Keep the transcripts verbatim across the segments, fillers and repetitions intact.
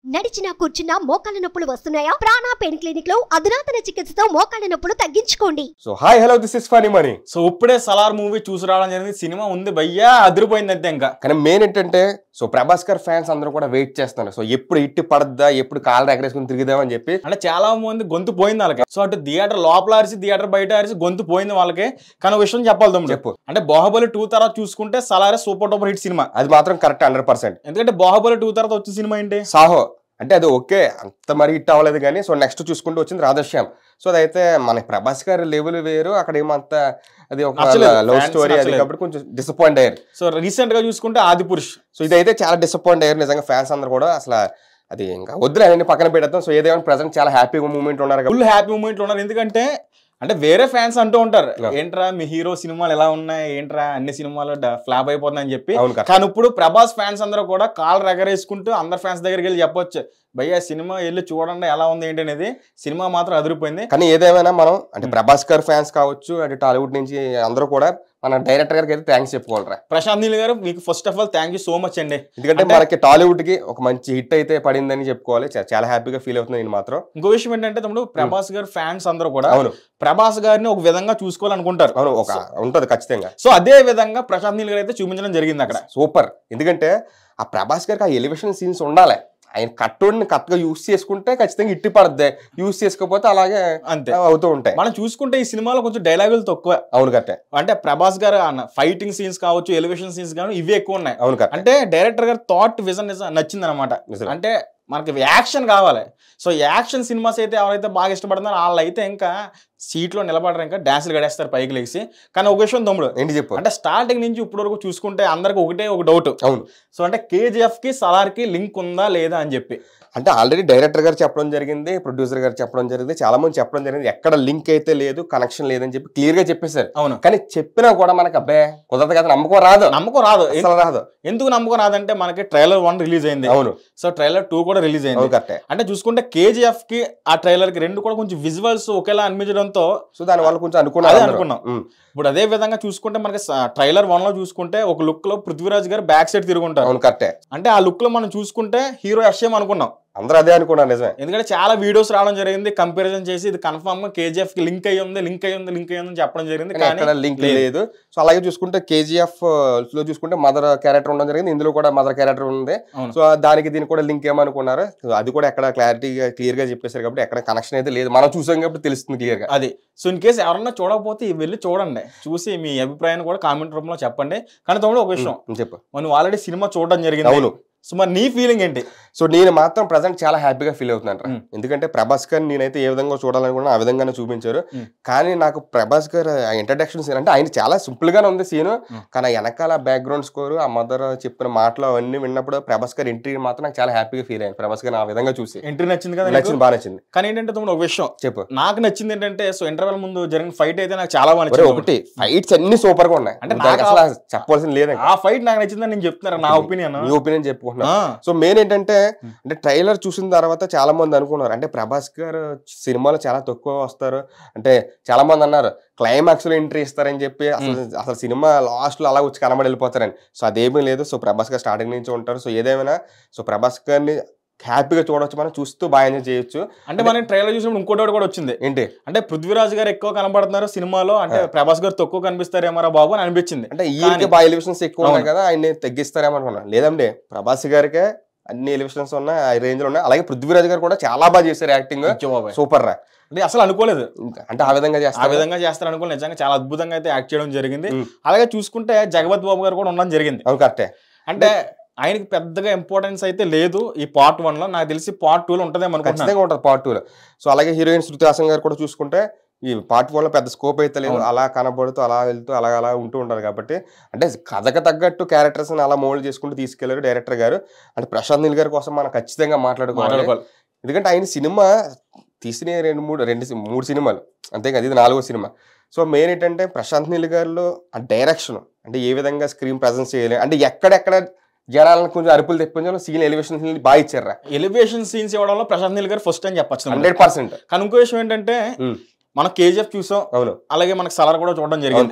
నడిచినా కూర్చున్నా మోకాళ్ళ నొప్పులు వస్తున్నాయా? ప్రాణ పెయిన్ క్లినిక్ లో అధునాతన చికిత్సతో మోకాళ్ళ నొప్పులు తగ్గించుకోండి. So hi hello this is funny money. So ఇప్పుడే సలార్ మూవీ చూసి రావడం జరిగింది. సినిమా ఉంది భయ్యా, అదిరిపోయింది అంతే. ఇంకా కానీ మెయిన్ ఏంటంటే సో ప్రభాస్ గారు ఫ్యాన్స్ అందరూ కూడా వెయిట్ చేస్తున్నారు. సో ఎప్పుడు ఇట్టి పడద్దా, ఎప్పుడు కాళ్ళు ఎగరేసుకుని తిరిగిదామని చెప్పి. అంటే చాలా మంది గొంతు పోయింది వాళ్ళకి. సో అటు థియేటర్ లోపల అరిసి థియేటర్ బయట అరిసి గొంతు పోయింది వాళ్ళకి. కానీ ఒక విషయం చెప్పాలి తమ్ముడు, చెప్పు. అంటే బాహుబలి టూ తర్వాత చూసుకుంటే సలారే సూపర్ డూపర్ హిట్ సినిమా. అది మాత్రం కరెక్ట్ హండ్రెడ్ పర్సెంట్. ఎందుకంటే బాహుబలి టూ తర్వాత వచ్చిన సినిమా ఏంటి? సాహో. అంటే అది ఓకే, అంత మరి హిట్ అవ్వలేదు కానీ సో నెక్స్ట్ చూసుకుంటూ వచ్చింది రాధశ్యామ్. సో అదైతే మన ప్రభాస్ గారి లెవెల్ వేరు, అక్కడ ఏమంత అది ఒక లవ్ స్టోరీ అది కాబట్టి కొంచెం డిసప్పాయింట్ అయ్యారు. సో రీసెంట్ గా చూసుకుంటే ఆదిపురుష్. సో ఇదైతే చాలా డిసప్పాయింట్ అయ్యారు నిజంగా ఫ్యాన్స్ అందరూ కూడా. అసలు అది ఇంకా వద్దులే అన్ని పక్కన పెడతాం. సో ఏదేమైనా ప్రజెంట్ చాలా హ్యాపీగా మూమెంట్ ఉన్నారు, ఫుల్ హ్యాపీ మూమెంట్ ఉన్నారు. ఎందుకంటే అంటే వేరే ఫ్యాన్స్ అంటూ ఉంటారు, ఏంట్రా మీ హీరో సినిమాలు ఎలా ఉన్నాయి, ఏంట్రా అన్ని సినిమాలు ఫ్లాప్ అయిపోతున్నాయని చెప్పి. కానీ ఇప్పుడు ప్రభాస్ ఫ్యాన్స్ అందరూ కూడా కాళ్ళు రగరేసుకుంటూ అందరు ఫ్యాన్స్ దగ్గరికి వెళ్ళి చెప్పొచ్చు, భయ్యా సినిమా వెళ్ళి చూడండి ఎలా ఉంది ఏంటి అనేది. సినిమా మాత్రం అదిరిపోయింది. కానీ ఏదేమైనా మనం అంటే ప్రభాస్ గారు ఫ్యాన్స్ కావచ్చు, అంటే టాలీవుడ్ నుంచి అందరూ కూడా మన డైరెక్టర్ గారికి అయితే థ్యాంక్స్ చెప్పుకోవాలరా. ప్రశాంత్ నీల్ గారు మీకు first of all thank you so much అండి. ఎందుకంటే మనకి టాలీవుడ్ కి ఒక మంచి హిట్ అయితే పడిందని చెప్పుకోవాలి. చాలా హ్యాపీగా ఫీల్ అవుతుంది నేను మాత్రం. ఇంకో విషయం ఏంటంటే తమ్ముడు, ప్రభాస్ గారు ఫ్యాన్స్ అందరూ కూడా ప్రభాస్ గారిని ఒక విధంగా చూసుకోవాలనుకుంటారు. అవును, ఒక ఉంటది ఖచ్చితంగా. సో అదే విధంగా ప్రశాంత్ నీల్ గారు అయితే చూపించడం జరిగింది అక్కడ. సూపర్. ఎందుకంటే ఆ ప్రభాస్ గారికి ఆ ఎలివేషన్ సీన్స్ ఉండాలి. ఆయన కట్టుడిని కరెక్ట్గా యూస్ చేసుకుంటే ఖచ్చితంగా ఇట్టి పడద్ది, యూస్ చేసుకోకపోతే అలాగే అంతే అవుతూ ఉంటాయి. మనం చూసుకుంటే ఈ సినిమాలో కొంచెం డైలాగులు తక్కువ. అవును కరెక్టే. అంటే ప్రభాస్ గారు ఫైటింగ్ సీన్స్ కావచ్చు, ఎలివేషన్ సీన్స్ కావచ్చు, ఇవి ఎక్కువ ఉన్నాయి. అవును కరెక్ట్. అంటే డైరెక్టర్ గారు థాట్ విజన్ నచ్చింది అనమాట. అంటే మనకి యాక్షన్ కావాలి. సో యాక్షన్ సినిమాస్ అయితే ఎవరైతే బాగా ఇష్టపడుతున్నారో వాళ్ళు అయితే ఇంకా సీట్లో నిలబడరు, ఇంకా డాన్సులు గడేస్తారు పైకి లేచి. కానీ ఒక విషయం తమ్ముడు ఏంటి చెప్పు, అంటే స్టార్టింగ్ నుంచి ఇప్పటి వరకు చూసుకుంటే అందరికి ఒకటే ఒక డౌట్. అవును. సో అంటే కేజీఎఫ్ కి సలార్ కి లింక్ ఉందా లేదా అని చెప్పి. అంటే ఆల్రెడీ డైరెక్టర్ గారు చెప్పడం జరిగింది, ప్రొడ్యూసర్ గారు చెప్పడం జరిగింది, చాలా మంది చెప్పడం జరిగింది, ఎక్కడ లింక్ అయితే లేదు, కనెక్షన్ లేదని చెప్పి క్లియర్ గా చెప్పేశారు. అవును. కానీ చెప్పినా కూడా మనకు అబ్బాయి కుదరదు కదా, నమ్మకం రాదు. నమ్మకం రాదు రాదు. ఎందుకు నమ్మకం రాదంటే మనకి ట్రైలర్ వన్ రిలీజ్ అయింది. అవును. సో ట్రైలర్ టూ కూడా రిలీజ్ అయింది. అంటే చూసుకుంటే కేజీఎఫ్ కి ఆ ట్రైలర్ కి రెండు కూడా కొంచెం విజువల్స్ ఒకేలా అనిపించడంతో సో దాని వల్ల కొంచెం అనుకున్నాం అనుకున్నాం. ఇప్పుడు అదే విధంగా చూసుకుంటే మనకి ట్రైలర్ వన్ లో చూసుకుంటే ఒక లుక్ లో పృథ్వీరాజ్ గారు బ్యాక్ సైడ్ తిరుగుంటారు. అవును కరెక్టే. అంటే ఆ లుక్ లో మనం చూసుకుంటే హీరో యశ్యం అనుకున్నాం, అందరూ అదే అనుకున్నారు. నిజమే. ఎందుకంటే చాలా వీడియోస్ రావడం జరిగింది, కంపారిజన్ చేసి ఇది కన్ఫర్మ్ గా కేజీఎఫ్ కి లింక్ అయ్యి ఉంది, లింక్ అయ్యి ఉంది, లింక్ అయ్యి ఉంది చెప్పడం జరిగింది. కానీ లింక్ లేదు. సో అలాగే చూసుకుంటే కేజీఎఫ్ లో చూసుకుంటే మదర్ క్యారెక్టర్ ఉండడం జరిగింది, ఇందులో కూడా మదర్ క్యారెక్టర్ ఉంది. సో దానికి దీనికి కూడా లింక్ ఏమనుకున్నారు, అది కూడా ఎక్కడ క్లారిటీగా క్లియర్ గా చెప్పేశారు కాబట్టి ఎక్కడ కనెక్షన్ అయితే లేదు. మనం చూసాం కాబట్టి తెలుస్తుంది క్లియర్ గా. అది సో ఇన్ కేసు ఎవరన్నా చూడకపోతే వెళ్ళి చూడండి, చూసి మీ అభిప్రాయాన్ని కూడా కామెంట్ రూపంలో చెప్పండి. కానీ తమ్ముడు ఒక విషయం చెప్పు, మనం ఆల్రెడీ సినిమా చూడడం జరిగింది. అవును. సో మరి నీ ఫీలింగ్ ఏంటి? సో నేను మాత్రం ప్రజెంట్ చాలా హ్యాపీగా ఫీల్ అవుతున్నాను. ఎందుకంటే ప్రభాస్ గారు నేనైతే ఏ విధంగా చూడాలనుకున్నా ఆ విధంగానే చూపించారు. కానీ నాకు ప్రభాస్ గారు ఆ ఇంట్రడక్షన్ సీన్ అంటే ఆయన చాలా సింపుల్ గానే ఉంది సీన్, కానీ వెనకాల బ్యాక్గ్రౌండ్ స్కోర్, ఆ మదర్ చెప్పిన మాటలు అవన్నీ విన్నప్పుడు ప్రభాస్ గారు ఎంట్రీ మాత్రం నాకు చాలా హ్యాపీగా ఫీల్ అయ్యాను. ప్రభాస్ గారు ఆ విధంగా చూసి ఎంట్రీ నచ్చింది కదా, నచ్చింది, బాగా నచ్చింది. కానీ ఏంటంటే తమ్ముడు ఒక విషయం చెప్పు, నాకు నచ్చింది ఏంటంటే సో ఇంటర్వెల్ ముందు జరిగిన ఫైట్ అయితే నాకు చాలా బాగా నచ్చింది. ఒకటి ఫైట్స్ అన్ని సూపర్ గా ఉన్నాయి, అంటే అసలు చెప్పాల్సింది లేదు. ఆ ఫైట్ నాకు నచ్చిందని నేను చెప్తున్నాను, నా ఒపీనియన్. నీ ఒపీనియన్ చెప్పుకుంటున్నా. సో మెయిన్ ఏంటంటే అంటే ట్రైలర్ చూసిన తర్వాత చాలా మంది అనుకున్నారు అంటే ప్రభాస్ గారు సినిమాలో చాలా తక్కువ వస్తారు, అంటే చాలా మంది అన్నారు క్లైమాక్స్ లో ఎంట్రీ ఇస్తారని చెప్పి, అసలు అసలు సినిమా లాస్ట్ లో అలా వచ్చి కనబడి వెళ్ళిపోతారని. సో అదేమీ లేదు. సో ప్రభాస్ గారు స్టార్టింగ్ నుంచి ఉంటారు. సో ఏదేమైనా సో ప్రభాస్ గారిని హ్యాపీగా చూడవచ్చు, మనం చూస్తూ బాగా ఎంజాయ్ చేయొచ్చు. అంటే మనం ట్రైలర్ చూసినప్పుడు ఇంకోటి కూడా వచ్చింది ఏంటి అంటే పృథ్వీరాజ్ గారు ఎక్కువ కనబడుతున్నారు సినిమాలో, అంటే ప్రభాస్ గారు తక్కువ కనిపిస్తారేమో బాబు అని అనిపించింది. అంటే ఈయనకి బాగా ఎలివేషన్స్ ఎక్కువ ఉన్నాయి కదా, ఆయన తగ్గిస్తారేమో అనుకున్నా. లేదండి, ప్రభాస్ గారికే అన్ని ఎలివేషన్స్ ఉన్నాయి, ఆ రేంజ్ లో ఉన్నాయి. అలాగే పృథ్వీరాజ్ గారు కూడా చాలా బాగా చేశారు, యాక్టింగ్ సూపర్ రా. అంటే అసలు అనుకోలేదు అంటే ఆ విధంగా చేస్తారు, ఆ విధంగా చేస్తారు అనుకోలేదు. నిజంగా చాలా అద్భుతంగా అయితే యాక్ట్ చేయడం జరిగింది. అలాగే చూసుకుంటే జగపతి బాబు గారు కూడా ఉండడం జరిగింది. అవును కరెక్టే. అంటే ఆయనకి పెద్దగా ఇంపార్టెన్స్ అయితే లేదు ఈ పార్ట్ వన్ లో, నాకు తెలిసి పార్ట్ టూ లో ఉంటదేమో, ఖచ్చితంగా ఉంటుంది పార్ట్ టూ లో. సో అలాగే హీరోయిన్ శృతి హాసన్ గారు కూడా చూసుకుంటే ఈ పార్ట్ వన్ లో పెద్ద స్కోప్ అయితే లేదు, అలా కనబడుతూ అలా వెళ్తూ అలా అలా ఉంటూ ఉంటారు కాబట్టి అంటే కథకు తగ్గట్టు క్యారెక్టర్స్ అలా మోల్డ్ చేసుకుంటూ తీసుకెళ్లారు డైరెక్టర్ గారు. అంటే ప్రశాంత్ నీల్ గారి కోసం మనం ఖచ్చితంగా మాట్లాడుకోవాలి. ఎందుకంటే ఆయన సినిమా తీసిన రెండు మూడు రెండు మూడు సినిమాలు అంతే కదా, ఇది నాలుగో సినిమా. సో మెయిన్ ఏంటంటే ప్రశాంత్ నీల్ గారిలో ఆ డైరెక్షన్, అంటే ఏ విధంగా స్క్రీన్ ప్రెజెన్స్ చేయాలి, అంటే ఎక్కడెక్కడ జనాలను కొంచెం అరుపులు తెప్పించాలి, సీన్ ఎలివేషన్ సీన్ బాగా ఇచ్చారా. ఎలివేషన్ సీన్స్ ఇవ్వడంలో ప్రశాంత్ నీల్ గారు ఫస్ట్ అని చెప్పచ్చు హండ్రెడ్ పర్సెంట్. కానీ ఇంకో విషయం ఏంటంటే మనం కేజీఎఫ్ చూసాం, అవును, అలాగే మనకి సలార్ కూడా చూడడం జరిగింది.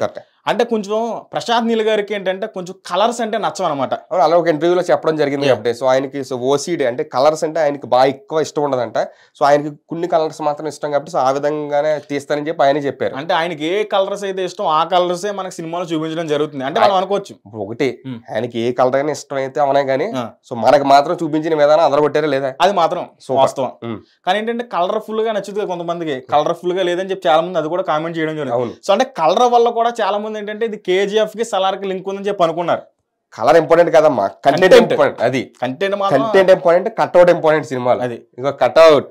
అంటే కొంచెం ప్రశాంత్ నీల్ గారికి ఏంటంటే కొంచెం కలర్స్ అంటే నచ్చం అనమాట. అలా ఒక ఇంటర్వ్యూలో చెప్పడం జరిగింది కాబట్టి సో ఆయనకి సో ఓసీడీ అంటే కలర్స్ అంటే ఆయనకి బాగా ఎక్కువ ఇష్టం ఉండదంట. సో ఆయనకి కొన్ని కలర్స్ మాత్రం ఇష్టం కాబట్టి సో ఆ విధంగానే తీస్తానని చెప్పి ఆయన చెప్పారు. అంటే ఆయనకి ఏ కలర్స్ అయితే ఇష్టం ఆ కలర్సే మనకి సినిమాలో చూపించడం జరుగుతుంది అంటే మనం అనుకోవచ్చు. ఒకటి ఆయనకి ఏ కలర్ అయినా ఇష్టం అయితే అవనే కానీ సో మనకు మాత్రం చూపించిన విధానం అదరగొట్టారా లేదా అది మాత్రం వాస్తవం. కానీ ఏంటంటే కలర్ఫుల్ గా నచ్చుతుంది కొంతమందికి, కలర్ఫుల్ గా లేదని చెప్పి చాలా మంది అది కూడా కామెంట్ చేయడం జరిగింది. సో అంటే కలర్ వల్ల కూడా చాలా మంది ఏంటంటే ఇది కేజీఎఫ్ కి సలార్ కి లింక్ ఉందని చెప్పి అనుకున్నారు. కలర్ ఇంపార్టెంట్ కదమ్మా, కంటెంట్ ఇంపార్టెంట్. అది content content important, cutout important సినిమాలు. అది ఇంకో కట్అవుట్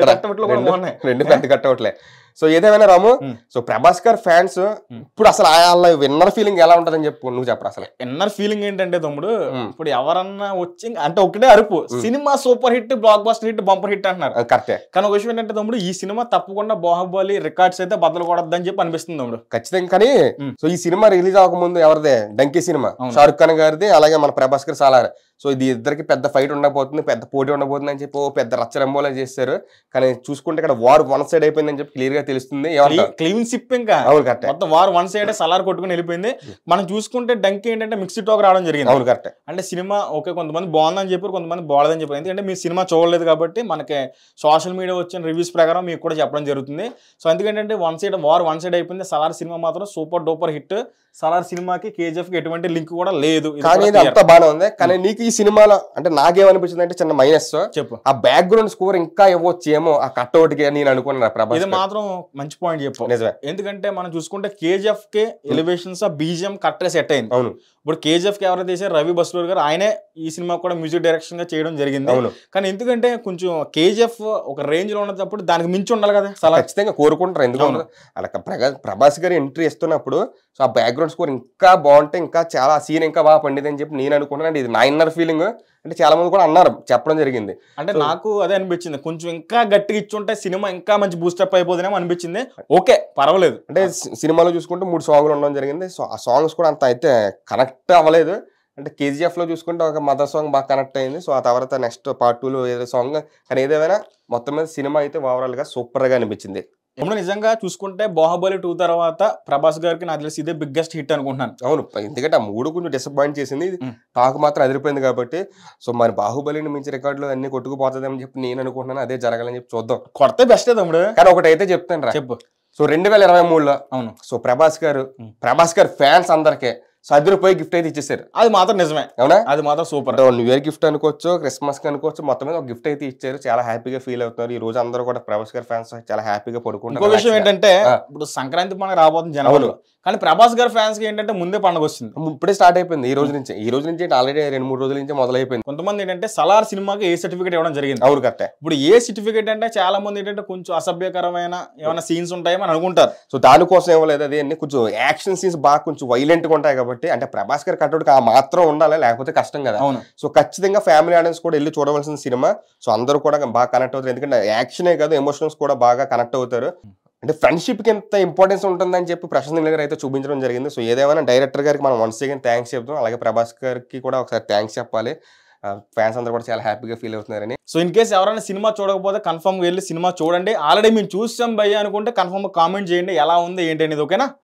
రెండు పెద్ద కట్అవుట్లే. సో ఏదేమైనా రాము, సో ప్రభాస్ గారు ఫ్యాన్స్ ఇప్పుడు అసలు వాళ్ళ విన్నర్ ఫీలింగ్ ఎలా ఉంటదని చెప్పు నువ్వు చెప్పరా. అసలు విన్నర్ ఫీలింగ్ ఏంటంటే తమ్ముడు, ఇప్పుడు ఎవరన్నా వచ్చి అంటే ఒకటే అరుపు, సినిమా super hit, blockbuster hit, bumper hit అంటున్నారు. కరెక్టే. కానీ ఒక విషయం ఏంటంటే తమ్ముడు, ఈ సినిమా తప్పకుండా బాహుబలి రికార్డ్స్ అయితే బద్దలు కొడద్దని చెప్పి అనిపిస్తుంది తమ్ముడు. ఖచ్చితంగా. కానీ సో ఈ సినిమా రిలీజ్ అవ్వకముందు ఎవరిదే డంకీ సినిమా, షారుఖ్ ఖాన్ గారిది, అలాగే మన ప్రభాస్ గారు సలార్. సో ఇది ఇద్దరికి పెద్ద ఫైట్ ఉండబోతుంది, పెద్ద పోటీ ఉండబోతుంది అని చెప్పి పెద్ద రచ్చరంబోలా చేశారు. కానీ చూసుకుంటే ఇక్కడ వార్ వన్ సైడ్ అయిపోయిందని చెప్పి క్లియర్ గా తెలుస్తుంది. క్లీన్ సిప్ ఇంకా మొత్తం వార్ వన్ సైడ్ సలార్ కొట్టుకుని వెళ్ళిపోయింది. మనం చూసుకుంటే డంకీ ఏంటంటే మిక్స్డ్ టాక్ రావడం జరిగింది. అవును కరెక్ట్. అంటే సినిమా ఓకే, కొంతమంది బాగుందని చెప్పారు, కొంతమంది బాగలేదని చెప్పారు. ఎందుకంటే మీరు సినిమా చూడలేదు కాబట్టి మనకి సోషల్ మీడియా వచ్చిన రివ్యూస్ ప్రకారం మీకు కూడా చెప్పడం జరుగుతుంది. సో ఎందుకంటే one side war one side అయిపోయింది. సలార్ సినిమా మాత్రం సూపర్ డూపర్ హిట్. సలార్ సినిమాకి కేజీఎఫ్ కి ఎటువంటి లింక్ కూడా లేదు. కానీ అంతా బాగానే ఉంది. కానీ నీకు ఈ సినిమాలో అంటే నాకేమనిపించింది అంటే చిన్న మైనస్ చెప్పు, ఆ బ్యాక్గ్రౌండ్ స్కోర్ ఇంకా ఇవ్వచ్చేమో ఆ కట్అవుట్ కి నేను అనుకున్నా. ప్రభాస్ ఇది మాత్రం మంచి పాయింట్ చెప్పు. నిజమే. ఎందుకంటే మనం చూసుకుంటే కేజీఎఫ్ కి ఎలివేషన్స్ బీజిఎం కరెక్ట్ సెట్ అయింది. అవును. ఇప్పుడు కేజీఎఫ్ కి ఎవరైతే చేశారు, రవి బస్రూర్ గారు, ఆయనే ఈ సినిమా కూడా మ్యూజిక్ డైరెక్షన్ గా చేయడం జరిగింది. కానీ ఎందుకంటే కొంచెం కేజీఎఫ్ ఒక రేంజ్ లో ఉన్నప్పుడు దానికి మించి ఉండాలి కదా. ఖచ్చితంగా కోరుకుంటారు. ఎందుకంటే అలా ప్రభాస్ గారు ఎంట్రీ ఇస్తున్నప్పుడు సో ఆ బ్యాక్గ్రౌండ్ స్కోర్ ఇంకా బాగుంటే ఇంకా చాలా సీన్ ఇంకా బాగా పండిది అని చెప్పి నేను అనుకున్నాను. ఇది నా ఇన్నర్ ఫీలింగ్. అంటే చాలా మంది కూడా అన్నారు, చెప్పడం జరిగింది. అంటే నాకు అదే అనిపించింది, కొంచెం ఇంకా గట్టిగా ఇచ్చుంటే సినిమా ఇంకా మంచి బూస్టప్ అయిపోతుందేమో అనిపించింది. ఓకే పర్వాలేదు. అంటే సినిమాలో చూసుకుంటే మూడు సాంగ్లు ఉండడం జరిగింది. సో ఆ సాంగ్స్ కూడా అంత అయితే కనెక్ట్ అవ్వలేదు. అంటే కేజీఎఫ్ లో చూసుకుంటే ఒక మదర్ సాంగ్ బాగా కనెక్ట్ అయింది. సో ఆ తర్వాత నెక్స్ట్ పార్ట్ టూలో ఏదో సాంగ్. కానీ ఏదేమైనా మొత్తం మీద సినిమా అయితే ఓవరాల్ గా సూపర్ గా అనిపించింది. ఇప్పుడు నిజంగా చూసుకుంటే బాహుబలి టూ తర్వాత ప్రభాస్ గారికి నాకు తెలిసి ఇదే బిగ్గెస్ట్ హిట్ అనుకుంటున్నాను. అవును, ఎందుకంటే ఆ మూడు కొంచెం డిసప్పాయింట్ చేసింది, టాక్ మాత్రం అదిరిపోయింది కాబట్టి. సో మరి బాహుబలిని మించి రికార్డులు అన్ని కొట్టుకుపోతుందని చెప్పి నేను అనుకుంటున్నాను. అదే జరగాలని చెప్పి చూద్దాం. కొడితే బెస్టే తమ్ముడు. కానీ ఒకటి అయితే చెప్తాను రా, చెప్పు. సో రెండు వేల ఇరవై మూడులో అవును సో ప్రభాస్ గారు ప్రభాస్ గారు ఫ్యాన్స్ అందరికీ సో అది రూపాయి గిఫ్ట్ అయితే ఇచ్చేసారు. అది మాత్రం నిజమే. అవునా? అది మాత్రం సూపర్. న్యూ ఇయర్ గిఫ్ట్ అనుకోవచ్చు, క్రిస్మస్ కి అనుకోవచ్చు, మొత్తం మీద ఒక గిఫ్ట్ అయితే ఇచ్చారు. చాలా హ్యాపీగా ఫీల్ అవుతున్నారు. ఈ రోజు అందరూ కూడా ప్రభాస్ గారి ఫ్యాన్స్ చాలా హ్యాపీగా పడుకుంటారు. ఇంకో విషయం ఏంటంటే ఇప్పుడు సంక్రాంతి పండుగ రాబోతుంది జనవరిలో, కానీ ప్రభాస్ గారి ఫ్యాన్స్ కి ఏంటంటే ముందే పండుగ వస్తుంది. ఇప్పుడే స్టార్ట్ అయిపోయింది. ఈ రోజు నుంచి ఈ రోజు నుంచి ఆల్రెడీ రెండు మూడు రోజుల నుంచి మొదలైపోయింది. కొంతమంది ఏంటంటే సలార్ సినిమాకి ఏ సర్టిఫికేట్ ఇవ్వడం జరిగింది. అవును కరెక్ట్. ఇప్పుడు ఏ సర్టిఫికేట్ అంటే చాలా మంది ఏంటంటే కొంచెం అసభ్యకరమైన ఏమైనా సీన్స్ ఉంటాయేమో అని అనుకుంటారు. సో దానికోసం ఇవ్వలేదు. అది అన్ని కొంచెం యాక్షన్ సీన్స్ బాగా కొంచెం వైలెంట్ గా ఉంటాయి కాబట్టి. అంటే ప్రభాస్ గారి కట్అవుట్ ఆ మాత్రం ఉండాలి, లేకపోతే కష్టం కదా. అవును. సో ఖచ్చితంగా ఫ్యామిలీ ఆడియన్స్ కూడా వెళ్ళి చూడవలసిన సినిమా. సో అందరూ కూడా బాగా కనెక్ట్ అవుతారు. ఎందుకంటే యాక్షనే కాదు, ఎమోషన్స్ కూడా బాగా కనెక్ట్ అవుతారు. అంటే ఫ్రెండ్షిప్ కి ఎంత ఇంపార్టెన్స్ ఉంటుందని చెప్పి ప్రశాంత్ నీల్ గారు అయితే చూపించడం జరిగింది. సో ఏదేమైనా డైరెక్టర్ గారికి మనం వన్స్ అగైన్ థ్యాంక్స్ చెప్తాం. అలాగే ప్రభాస్ గారికి కూడా ఒకసారి థ్యాంక్స్ చెప్పాలి. ఫ్యాన్స్ అందరూ కూడా చాలా హ్యాపీగా ఫీల్ అవుతున్నారని. సో ఇన్ కేసు ఎవరైనా సినిమా చూడకపోతే కన్ఫర్మ్ వెళ్ళి సినిమా చూడండి. ఆల్రెడీ మేము చూసాం భయ్య అనుకుంటే కన్ఫర్మ్ కామెంట్ చేయండి ఎలా ఉంది ఏంటి అనేది. ఓకేనా?